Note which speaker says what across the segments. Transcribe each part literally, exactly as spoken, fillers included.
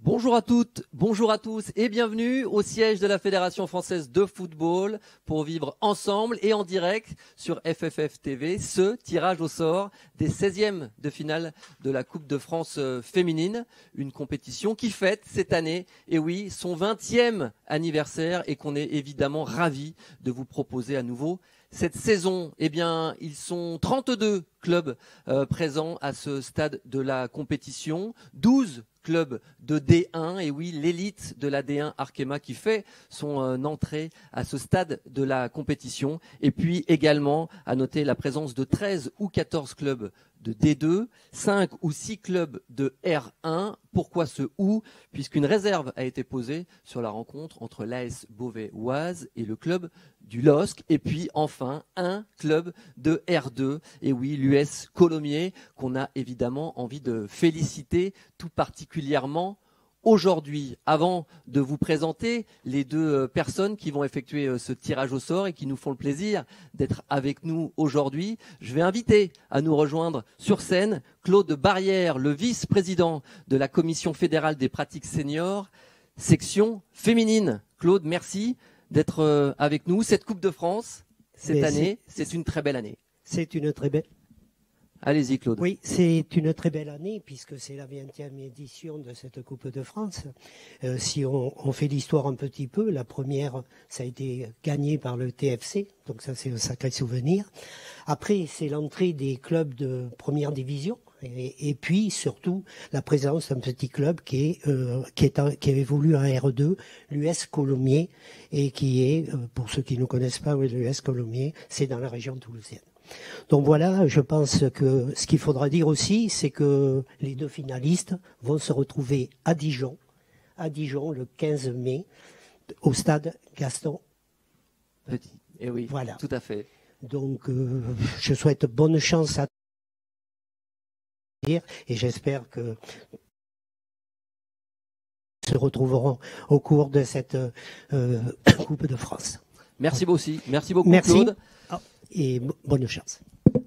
Speaker 1: Bonjour à toutes, bonjour à tous et bienvenue au siège de la Fédération française de football pour vivre ensemble et en direct sur F F F T V ce tirage au sort des seizièmes de finale de la Coupe de France féminine, une compétition qui fête cette année, et oui, son vingtième anniversaire et qu'on est évidemment ravis de vous proposer à nouveau. Cette saison, eh bien, ils sont trente-deux clubs euh, présents à ce stade de la compétition, douze club de D un, et oui, l'élite de la D un Arkema qui fait son euh, entrée à ce stade de la compétition. Et puis également à noter la présence de treize ou quatorze clubs de D deux, cinq ou six clubs de R un. Pourquoi ce ou? Puisqu'une réserve a été posée sur la rencontre entre l'A S Beauvais-Oise et le club du L O S C. Et puis enfin, un club de R deux. Et oui, l'U S Colomiers, qu'on a évidemment envie de féliciter tout particulièrement aujourd'hui. Avant de vous présenter les deux personnes qui vont effectuer ce tirage au sort et qui nous font le plaisir d'être avec nous aujourd'hui, je vais inviter à nous rejoindre sur scène Claude Barrière, le vice-président de la Commission fédérale des pratiques seniors, section féminine. Claude, merci d'être avec nous. Cette Coupe de France, cette Mais année, c'est une très belle année.
Speaker 2: C'est une très belle.
Speaker 1: Allez-y, Claude.
Speaker 2: Oui, c'est une très belle année puisque c'est la vingtième édition de cette Coupe de France. Euh, si on, on fait l'histoire un petit peu, la première, ça a été gagné par le T F C, donc ça c'est un sacré souvenir. Après, c'est l'entrée des clubs de première division. Et, et puis surtout la présence d'un petit club qui est euh, qui est un, qui évolue en R deux, l'U S Colomiers, et qui est, euh, pour ceux qui ne connaissent pas, oui, l'U S Colomiers, c'est dans la région toulousaine. Donc voilà, je pense que ce qu'il faudra dire aussi, c'est que les deux finalistes vont se retrouver à Dijon, à Dijon le quinze mai, au stade Gaston
Speaker 1: Petit. Et oui, voilà. Tout à fait.
Speaker 2: Donc euh, je souhaite bonne chance à et j'espère que se retrouveront au cours de cette euh, Coupe de France.
Speaker 1: Merci beaucoup, merci beaucoup
Speaker 2: Merci.
Speaker 1: Claude.
Speaker 2: Et bonne chance.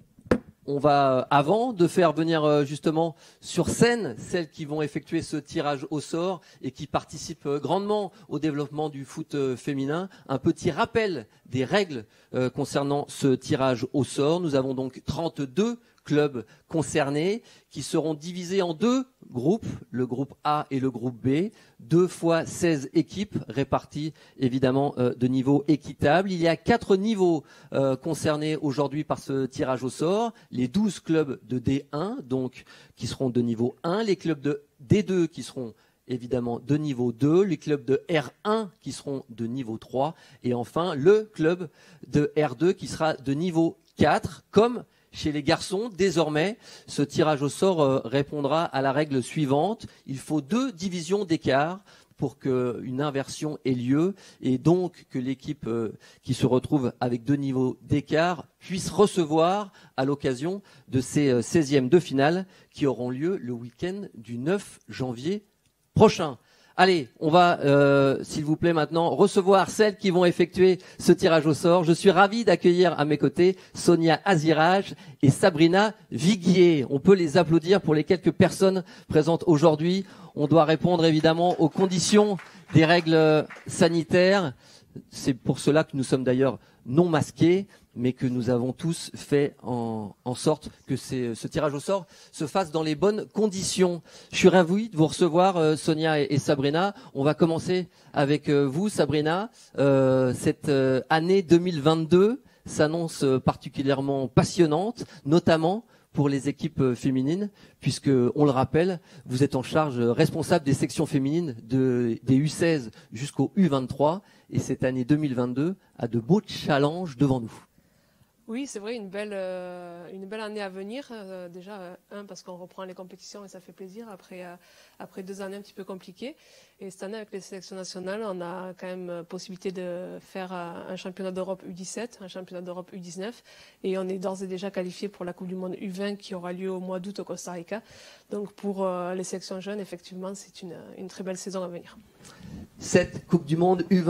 Speaker 1: On va, avant de faire venir justement sur scène celles qui vont effectuer ce tirage au sort et qui participent grandement au développement du foot féminin, un petit rappel des règles euh, concernant ce tirage au sort. Nous avons donc trente-deux clubs concernés qui seront divisés en deux groupes, le groupe A et le groupe B, deux fois seize équipes réparties évidemment euh, de niveau équitable. Il y a quatre niveaux euh, concernés aujourd'hui par ce tirage au sort, les douze clubs de D un donc qui seront de niveau un, les clubs de D deux qui seront évidemment de niveau deux, les clubs de R un qui seront de niveau trois et enfin le club de R deux qui sera de niveau quatre. Comme chez les garçons, désormais, ce tirage au sort euh, répondra à la règle suivante. Il faut deux divisions d'écart pour qu'une inversion ait lieu et donc que l'équipe euh, qui se retrouve avec deux niveaux d'écart puisse recevoir à l'occasion de ces euh, seizièmes de finale qui auront lieu le week-end du neuf janvier prochain. Allez, on va, euh, s'il vous plaît, maintenant recevoir celles qui vont effectuer ce tirage au sort. Je suis ravi d'accueillir à mes côtés Sonia Aziraj et Sabrina Viguier. On peut les applaudir pour les quelques personnes présentes aujourd'hui. On doit répondre évidemment aux conditions des règles sanitaires. C'est pour cela que nous sommes d'ailleurs non masqués, mais que nous avons tous fait en, en sorte que ces, ce tirage au sort se fasse dans les bonnes conditions. Je suis ravi de vous recevoir, euh, Sonia et, et Sabrina. On va commencer avec euh, vous, Sabrina. Euh, cette euh, année deux mille vingt-deux s'annonce particulièrement passionnante, notamment pour les équipes féminines, puisque, on le rappelle, vous êtes en charge responsable des sections féminines de, des U seize jusqu'au U vingt-trois, et cette année deux mille vingt-deux a de beaux challenges devant nous.
Speaker 3: Oui, c'est vrai, une belle, euh, une belle année à venir. Euh, déjà, euh, un, parce qu'on reprend les compétitions et ça fait plaisir après, euh, après deux années un petit peu compliquées. Et cette année, avec les sélections nationales, on a quand même possibilité de faire un championnat d'Europe U dix-sept, un championnat d'Europe U dix-neuf. Et on est d'ores et déjà qualifié pour la Coupe du Monde U vingt qui aura lieu au mois d'août au Costa Rica. Donc pour euh, les sélections jeunes, effectivement, c'est une, une très belle saison à venir.
Speaker 1: Cette Coupe du Monde U vingt,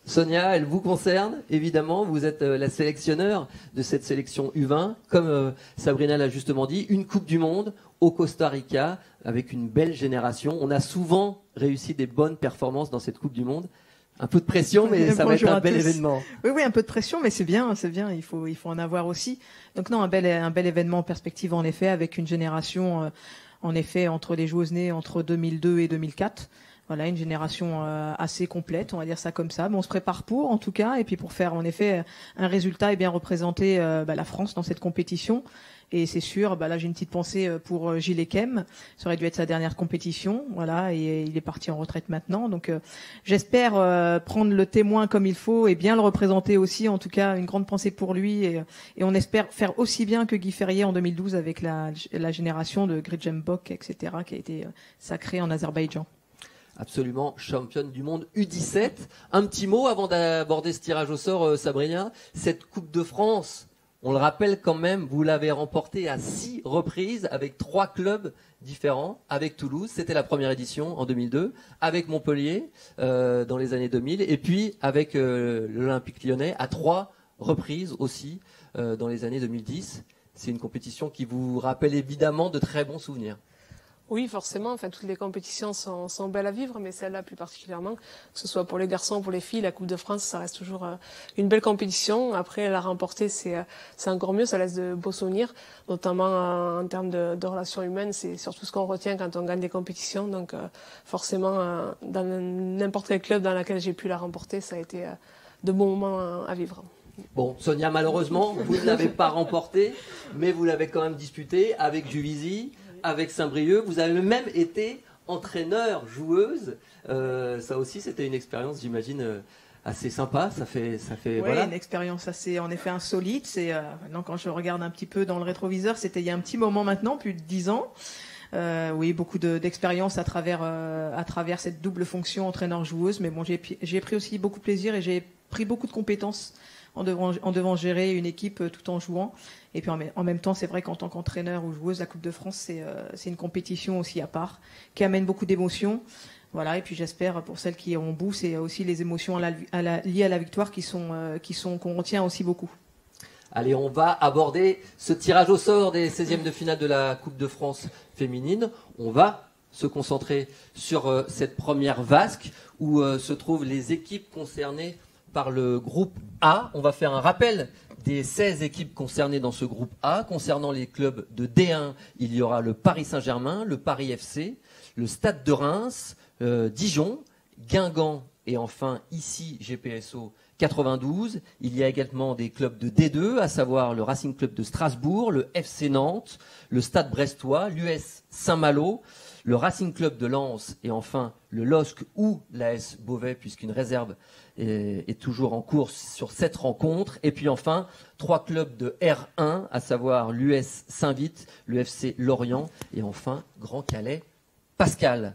Speaker 1: Sonia, elle vous concerne, évidemment. Vous êtes euh, la sélectionneur de cette sélection U vingt. Comme euh, Sabrina l'a justement dit, une Coupe du Monde au Costa Rica avec une belle génération. On a souvent réussi des bonnes performances dans cette Coupe du Monde. Un peu de pression, mais ça va être un bel événement.
Speaker 4: Oui, oui, un peu de pression, mais c'est bien, c'est bien. Il faut, il faut en avoir aussi. Donc non, un bel, un bel événement en perspective, en effet, avec une génération, euh, en effet, entre les joueuses nées entre deux mille deux et deux mille quatre. Voilà, une génération euh, assez complète, on va dire ça comme ça. Mais on se prépare pour, en tout cas, et puis pour faire, en effet, un résultat et bien représenter euh, bah, la France dans cette compétition. Et c'est sûr, bah là j'ai une petite pensée pour Gilles Ekem. Ça aurait dû être sa dernière compétition, voilà, et il est parti en retraite maintenant. Donc euh, j'espère euh, prendre le témoin comme il faut et bien le représenter aussi. En tout cas, une grande pensée pour lui et, et on espère faire aussi bien que Guy Ferrier en deux mille douze avec la, la génération de Gridjem Bok, et cetera, qui a été sacrée en Azerbaïdjan.
Speaker 1: Absolument, championne du monde U dix-sept. Un petit mot avant d'aborder ce tirage au sort, euh, Sabrina. Cette Coupe de France, on le rappelle quand même, vous l'avez remportée à six reprises avec trois clubs différents. Avec Toulouse, c'était la première édition en deux mille deux, avec Montpellier euh, dans les années deux mille, et puis avec euh, l'Olympique Lyonnais à trois reprises aussi euh, dans les années deux mille dix. C'est une compétition qui vous rappelle évidemment de très bons souvenirs.
Speaker 3: Oui, forcément. Enfin, toutes les compétitions sont, sont belles à vivre, mais celle-là plus particulièrement, que ce soit pour les garçons ou pour les filles, la Coupe de France, ça reste toujours euh, une belle compétition. Après, la remporter, c'est euh, c'est encore mieux. Ça laisse de beaux souvenirs, notamment euh, en termes de, de relations humaines. C'est surtout ce qu'on retient quand on gagne des compétitions. Donc, euh, forcément, euh, dans n'importe quel club dans lequel j'ai pu la remporter, ça a été euh, de bons moments à, à vivre.
Speaker 1: Bon, Sonia, malheureusement, vous ne l'avez pas remporté, mais vous l'avez quand même disputé avec Juvisy, avec Saint-Brieuc. Vous avez même été entraîneur, joueuse. Euh, ça aussi, c'était une expérience, j'imagine, euh, assez sympa. Ça fait, ça fait,
Speaker 4: oui,
Speaker 1: voilà.
Speaker 4: Une expérience assez, en effet, insolite. C'est, euh, maintenant, quand je regarde un petit peu dans le rétroviseur, c'était il y a un petit moment maintenant, plus de dix ans. Euh, oui, beaucoup de, d'expérience à travers, euh, à travers cette double fonction entraîneur-joueuse. Mais bon, j'ai, j'ai pris aussi beaucoup de plaisir et j'ai pris beaucoup de compétences en devant, en devant gérer une équipe tout en jouant. Et puis en, en même temps, c'est vrai qu'en tant qu'entraîneur ou joueuse, la Coupe de France, c'est, euh, c'est une compétition aussi à part, qui amène beaucoup d'émotions. Voilà, et puis j'espère, pour celles qui ont bout, c'est aussi les émotions à la, à la, liées à la victoire qui sont, euh, qui sont, qu'on retient aussi beaucoup.
Speaker 1: Allez, on va aborder ce tirage au sort des seizièmes de finale de la Coupe de France féminine. On va se concentrer sur euh, cette première vasque où euh, se trouvent les équipes concernées par le groupe A. On va faire un rappel des seize équipes concernées dans ce groupe A. Concernant les clubs de D un, il y aura le Paris Saint-Germain, le Paris F C, le Stade de Reims, euh, Dijon, Guingamp et enfin ici G P S O quatre-vingt-douze. Il y a également des clubs de D deux, à savoir le Racing Club de Strasbourg, le F C Nantes, le Stade Brestois, l'U S Saint-Malo, le Racing Club de Lens et enfin le L O S C ou l'A S Beauvais, puisqu'une réserve est, est toujours en course sur cette rencontre. Et puis enfin, trois clubs de R un, à savoir l'U S Saint-Vith, le F C Lorient et enfin Grand Calais Pascal.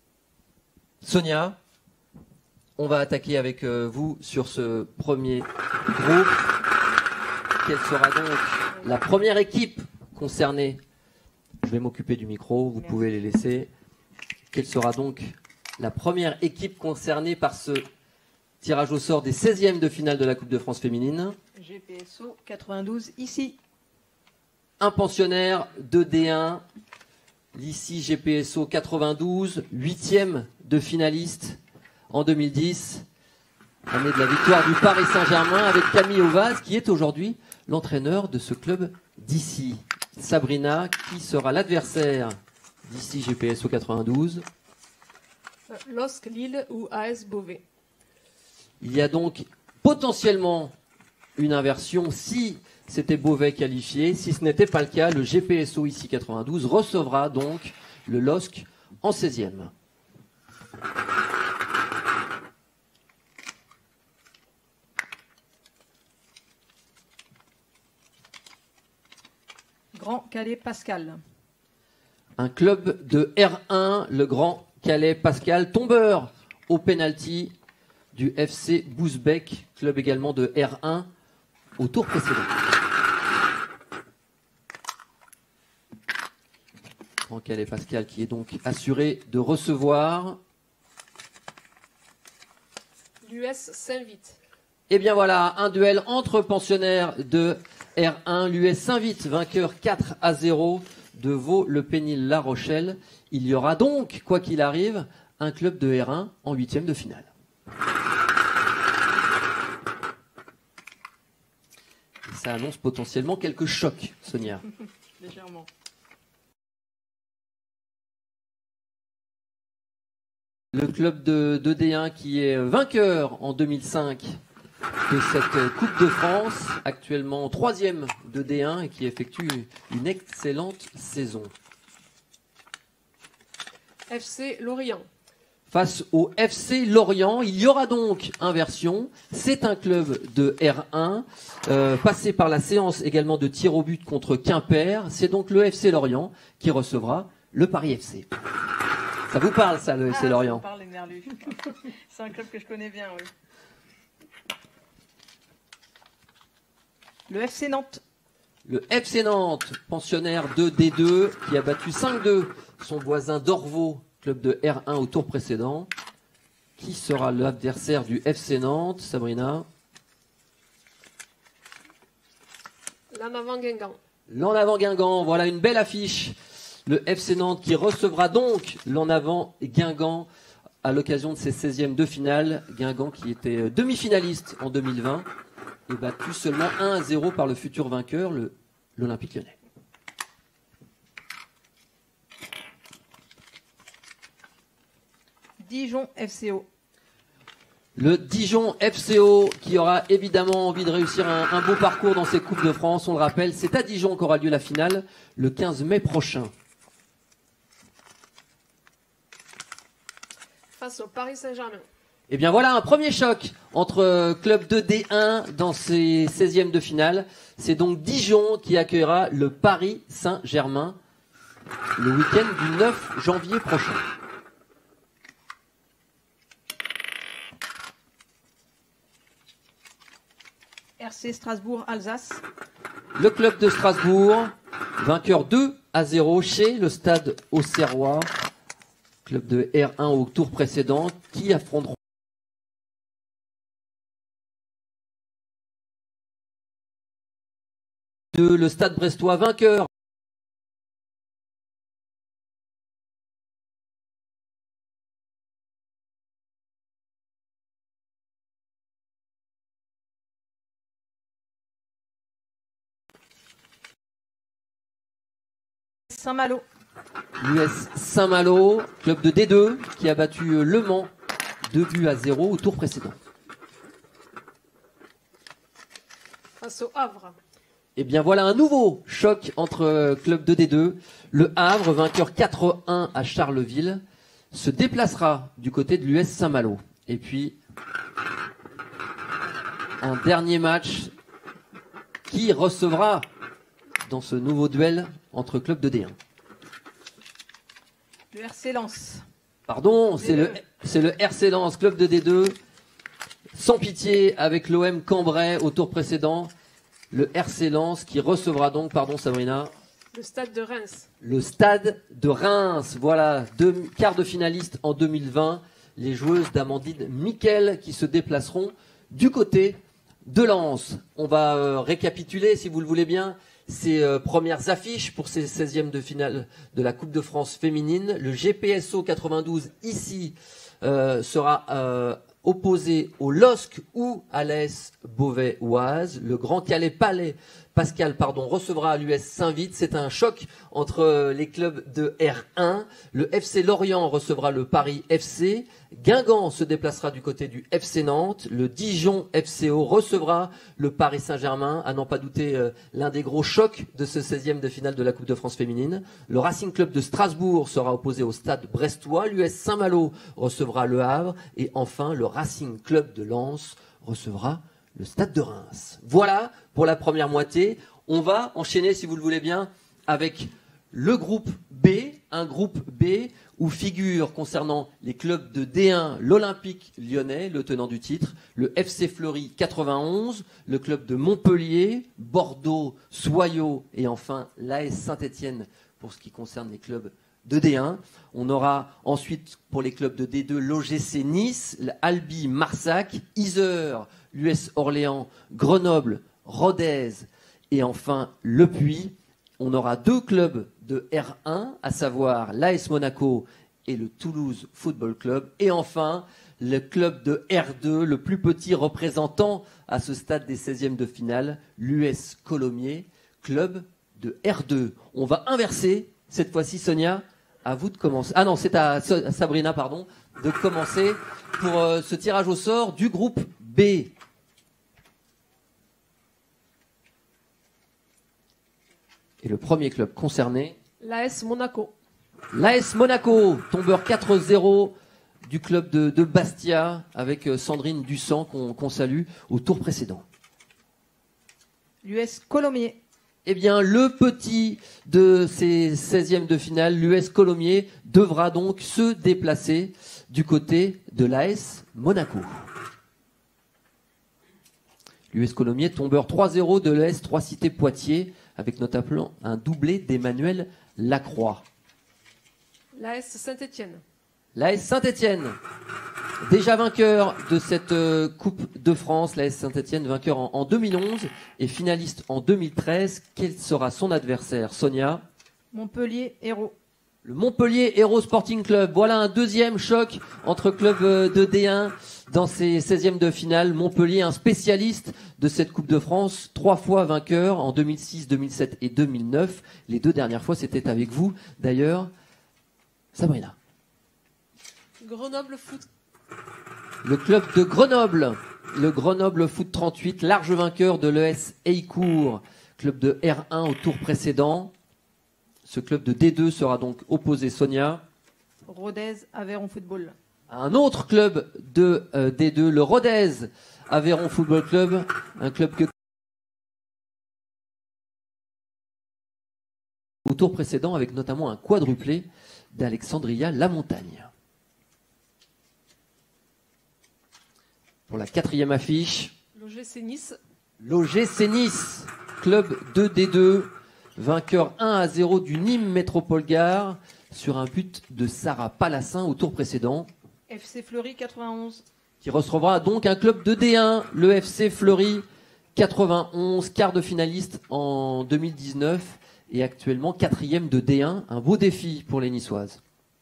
Speaker 1: Sonia, on va attaquer avec euh, vous sur ce premier groupe. Quelle sera donc la première équipe concernée? Je vais m'occuper du micro, vous pouvez les laisser. Quelle sera donc la première équipe concernée par ce tirage au sort des seizièmes de finale de la Coupe de France féminine?
Speaker 4: G P S O quatre-vingt-douze, ici.
Speaker 1: Un pensionnaire de D un, l'ici G P S O quatre-vingt-douze, huitième de finaliste en deux mille dix, année de la victoire du Paris Saint-Germain avec Camille Ovaz, qui est aujourd'hui l'entraîneur de ce club d'ici. Sabrina, qui sera l'adversaire d'ici G P S O quatre-vingt-douze?
Speaker 3: L O S C Lille ou A S Beauvais.
Speaker 1: Il y a donc potentiellement une inversion si c'était Beauvais qualifié. Si ce n'était pas le cas, le G P S O ici quatre-vingt-douze recevra donc le L O S C en seizième.
Speaker 4: Grand Calais Pascal.
Speaker 1: Un club de R un, le Grand Calais Pascal, tombeur au penalty du F C Bouzbek, club également de R un au tour précédent. Grand Calais Pascal qui est donc assuré de recevoir
Speaker 3: L'U S s'invite.
Speaker 1: Et bien voilà, un duel entre pensionnaires de R un. L'U S s'invite, vainqueur quatre à zéro de Vaux-le-Pénil-La Rochelle. Il y aura donc, quoi qu'il arrive, un club de R un en huitième de finale. Et ça annonce potentiellement quelques chocs, Sonia.
Speaker 4: Légèrement.
Speaker 1: Le club de, de D un qui est vainqueur en deux mille cinq de cette Coupe de France, actuellement troisième de D un et qui effectue une excellente saison.
Speaker 3: F C Lorient.
Speaker 1: Face au F C Lorient, il y aura donc inversion. C'est un club de R un, euh, passé par la séance également de tir au but contre Quimper. C'est donc le F C Lorient qui recevra le Paris F C. Ça vous parle ça, le F C
Speaker 4: Ah,
Speaker 1: Lorient?
Speaker 4: ça me parle, les Merlus. C'est un club que je connais bien, oui. Le F C Nantes.
Speaker 1: Le F C Nantes, pensionnaire de D deux, qui a battu cinq deux son voisin d'Orvaux, club de R un au tour précédent. Qui sera l'adversaire du F C Nantes, Sabrina?
Speaker 3: L'en avant Guingamp.
Speaker 1: L'en avant Guingamp, voilà une belle affiche. Le F C Nantes qui recevra donc l'en avant Guingamp à l'occasion de ses seizièmes de finale. Guingamp qui était demi-finaliste en deux mille vingt et battu seulement un à zéro par le futur vainqueur, le, l'Olympique Lyonnais.
Speaker 4: Dijon F C O.
Speaker 1: Le Dijon F C O qui aura évidemment envie de réussir un, un beau parcours dans ces Coupes de France. On le rappelle, c'est à Dijon qu'aura lieu la finale le quinze mai prochain.
Speaker 3: Face au Paris Saint-Germain.
Speaker 1: Et bien voilà un premier choc entre club de D un dans ses seizièmes de finale. C'est donc Dijon qui accueillera le Paris Saint-Germain le week-end du neuf janvier prochain.
Speaker 4: R C Strasbourg-Alsace.
Speaker 1: Le club de Strasbourg, vainqueur deux à zéro chez le stade Auxerrois. Club de R un au tour précédent qui affronteront le stade brestois vainqueur.
Speaker 4: Saint-Malo.
Speaker 1: L'U S Saint-Malo, club de D deux qui a battu Le Mans deux buts à zéro au tour précédent.
Speaker 3: Face au Havre.
Speaker 1: Et bien voilà un nouveau choc entre club de D deux. Le Havre, vainqueur quatre un à Charleville, se déplacera du côté de l'U S Saint-Malo. Et puis un dernier match qui recevra dans ce nouveau duel entre clubs de D un.
Speaker 4: Le R C Lens.
Speaker 1: Pardon, c'est le, c'est le R C Lens, club de D deux, sans pitié avec l'O M Cambrai au tour précédent. Le R C Lens qui recevra donc, pardon Sabrina,
Speaker 3: Le Stade de Reims.
Speaker 1: le Stade de Reims. Voilà, deux quarts de finalistes en deux mille vingt. Les joueuses d'Amandine Miquel qui se déplaceront du côté de Lens. On va euh, récapituler, si vous le voulez bien, ces euh, premières affiches pour ces seizièmes de finale de la Coupe de France féminine. Le G P S O quatre-vingt-douze ici euh, sera euh, opposé au L O S C ou à l'A S Beauvais-Oise. Le Grand Calais Palais Pascal pardon, recevra à l'U S Saint-Vite. C'est un choc entre les clubs de R un. Le F C Lorient recevra le Paris F C. Guingamp se déplacera du côté du F C Nantes. Le Dijon F C O recevra le Paris Saint-Germain. À n'en pas douter, euh, l'un des gros chocs de ce seizième de finale de la Coupe de France féminine. Le Racing Club de Strasbourg sera opposé au Stade brestois. L'U S Saint-Malo recevra le Havre. Et enfin, le Racing Club de Lens recevra le Stade de Reims. Voilà pour la première moitié. On va enchaîner, si vous le voulez bien, avec le groupe B, un groupe B où figure concernant les clubs de D un, l'Olympique Lyonnais, le tenant du titre, le F C Fleury quatre-vingt-onze, le club de Montpellier, Bordeaux, Soyaux et enfin l'A S Saint-Étienne pour ce qui concerne les clubs de D un. On aura ensuite pour les clubs de D deux l'O G C Nice, l'Albi Marsac, Yzeure, l'U S Orléans, Grenoble, Rodez et enfin Le Puy. On aura deux clubs de R un, à savoir l'A S Monaco et le Toulouse Football Club. Et enfin, le club de R deux, le plus petit représentant à ce stade des seizièmes de finale, l'U S Colomiers, club de R deux. On va inverser, cette fois-ci, Sonia, à vous de commencer. Ah non, c'est à Sabrina, pardon, de commencer pour euh, ce tirage au sort du groupe B. Et le premier club concerné,
Speaker 3: l'A S Monaco.
Speaker 1: l'A S Monaco, tombeur quatre zéro du club de, de Bastia, avec Sandrine Dussan qu'on qu'on salue au tour précédent.
Speaker 4: L'U S Colomiers.
Speaker 1: Eh bien, le petit de ces seizièmes de finale, l'U S Colomiers, devra donc se déplacer du côté de l'A S Monaco. L'U S Colomiers, tombeur trois zéro de l'A S trois Cités Poitiers, avec notamment un doublé d'Emmanuel Lacroix.
Speaker 3: L'A S Saint-Étienne.
Speaker 1: L'A S Saint-Étienne, déjà vainqueur de cette euh, Coupe de France, l'A S Saint-Étienne vainqueur en, en deux mille onze et finaliste en deux mille treize. Quel sera son adversaire, Sonia?
Speaker 4: Montpellier Hérault.
Speaker 1: Le Montpellier Hérault Sporting Club. Voilà un deuxième choc entre clubs euh, de D un dans ces seizièmes de finale. Montpellier, un spécialiste de cette Coupe de France, trois fois vainqueur en deux mille six, deux mille sept et deux mille neuf. Les deux dernières fois, c'était avec vous, d'ailleurs. Sabrina.
Speaker 3: Grenoble Foot.
Speaker 1: Le club de Grenoble, le Grenoble Foot trente-huit, large vainqueur de l'E S Heicourt, club de R un au tour précédent. Ce club de D deux sera donc opposé, Sonia,
Speaker 4: Rodez Aveyron Football.
Speaker 1: à un autre club de euh, D deux, le Rodez Aveyron Football Club, un club que au tour précédent avec notamment un quadruplé d'Alexandria La Montagne. Pour la quatrième affiche,
Speaker 3: l'O G C Nice.
Speaker 1: l'O G C Nice, club de D deux, vainqueur un à zéro du Nîmes Métropole Gare sur un but de Sarah Palassin au tour précédent.
Speaker 4: F C Fleury quatre-vingt-onze.
Speaker 1: Qui recevra donc un club de D un, le F C Fleury quatre-vingt-onze, quart de finaliste en deux mille dix-neuf et actuellement quatrième de D un. Un beau défi pour les Niçoises.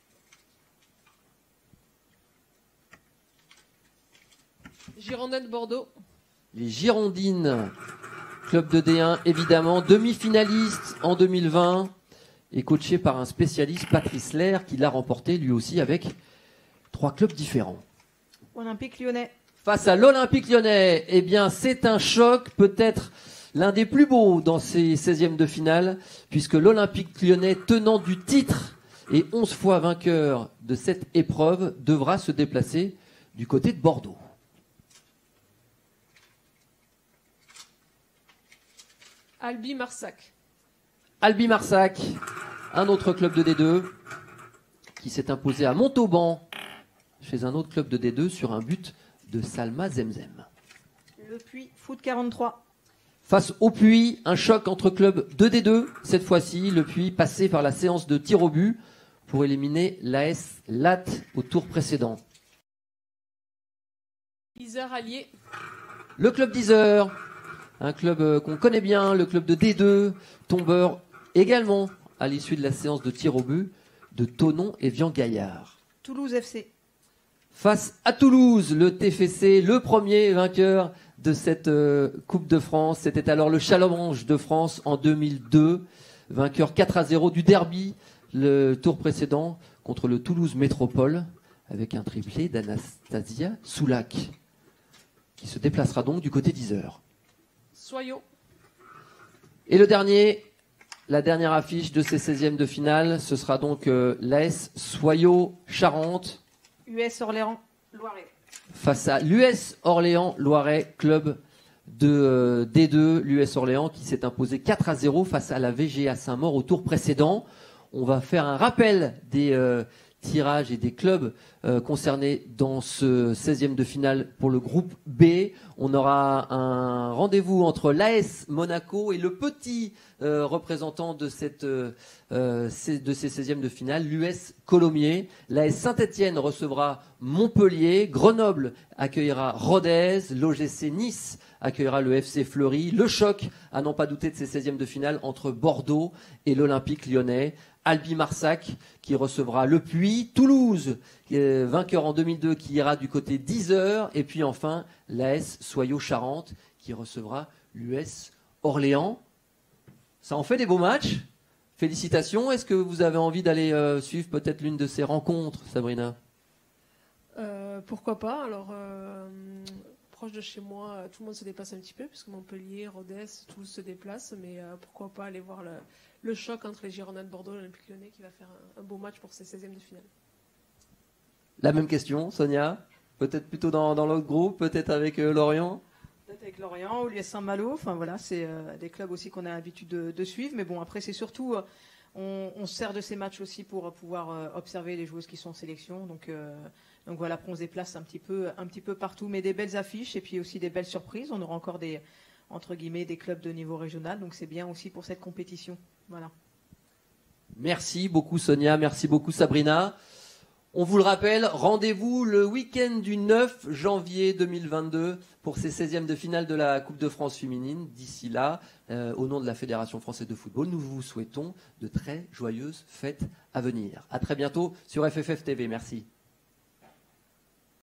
Speaker 3: Girondins Bordeaux.
Speaker 1: Les Girondines, club de D un évidemment, demi-finaliste en deux mille vingt et coaché par un spécialiste, Patrice Lair, qui l'a remporté lui aussi avec trois clubs différents.
Speaker 4: Olympique Lyonnais.
Speaker 1: Face à l'Olympique Lyonnais, eh bien c'est un choc, peut-être l'un des plus beaux dans ces seizièmes de finale, puisque l'Olympique Lyonnais, tenant du titre et onze fois vainqueur de cette épreuve, devra se déplacer du côté de Bordeaux.
Speaker 3: Albi Marsac.
Speaker 1: Albi Marsac, un autre club de D deux, qui s'est imposé à Montauban, chez un autre club de D deux, sur un but de Salma Zemzem.
Speaker 4: Le Puy Foot quarante-trois.
Speaker 1: Face au Puy, un choc entre clubs de D deux, cette fois-ci, le Puy passé par la séance de tir au but pour éliminer l'A S Latte au tour précédent.
Speaker 3: Yzeure Allier.
Speaker 1: Le club d'Yzeure, un club euh, qu'on connaît bien, le club de D deux, tombeur également à l'issue de la séance de tir au but de Thonon et Vian-Gaillard.
Speaker 4: Toulouse F C.
Speaker 1: Face à Toulouse, le T F C, le premier vainqueur de cette euh, Coupe de France. C'était alors le Challenge de France en deux mille deux, vainqueur quatre à zéro du derby, le tour précédent contre le Toulouse Métropole, avec un triplé d'Anastasia Soulac, qui se déplacera donc du côté d'Yzeure.
Speaker 3: Soyaux.
Speaker 1: Et le dernier, la dernière affiche de ces seizièmes de finale, ce sera donc euh, l'A S Soyaux Charente.
Speaker 4: U S Orléans Loiret.
Speaker 1: Face à l'U S Orléans Loiret, club de euh, D deux, l'U S Orléans qui s'est imposé quatre à zéro face à la V G A Saint-Maur au tour précédent. On va faire un rappel des euh, tirage et des clubs euh, concernés dans ce seizième de finale pour le groupe B. On aura un rendez-vous entre l'A S Monaco et le petit euh, représentant de, cette, euh, de ces seizièmes de finale, l'U S Colomiers. L'A S Saint-Etienne recevra Montpellier, Grenoble accueillera Rodez, l'O G C Nice accueillera le F C Fleury. Le choc, à n'en pas douter de ces seizièmes de finale, entre Bordeaux et l'Olympique lyonnais. Albi Marsac qui recevra Le Puy, Toulouse, vainqueur en deux mille deux, qui ira du côté d'Yzeure, et puis enfin l'A S Soyaux-Charentes qui recevra l'U S Orléans. Ça en fait des beaux matchs. Félicitations. Est-ce que vous avez envie d'aller euh, suivre peut-être l'une de ces rencontres, Sabrina?
Speaker 3: euh, Pourquoi pas. Alors, euh, proche de chez moi, tout le monde se déplace un petit peu, puisque Montpellier, Rodez, Toulouse se déplacent, mais euh, pourquoi pas aller voir le, le choc entre les Girondins de Bordeaux et l'Olympique lyonnais qui va faire un, un beau match pour ces seizièmes de finale.
Speaker 1: La même question, Sonia? Peut-être plutôt dans, dans l'autre groupe, peut-être avec euh, Lorient?
Speaker 4: Peut-être avec Lorient ou l'U S Saint-Malo. Enfin voilà, c'est euh, des clubs aussi qu'on a l'habitude de, de suivre. Mais bon, après, c'est surtout, euh, on, on se sert de ces matchs aussi pour pouvoir euh, observer les joueuses qui sont en sélection. Donc, euh, donc voilà, après on se déplace un petit peu, un petit peu partout, mais des belles affiches et puis aussi des belles surprises. On aura encore des, entre guillemets, des clubs de niveau régional. Donc c'est bien aussi pour cette compétition. Voilà.
Speaker 1: Merci beaucoup Sonia, merci beaucoup Sabrina. On vous le rappelle, rendez-vous le week-end du neuf janvier deux mille vingt-deux pour ces seizièmes de finale de la Coupe de France féminine. D'ici là, euh, au nom de la Fédération française de football, nous vous souhaitons de très joyeuses fêtes à venir. À très bientôt sur F F F T V. Merci.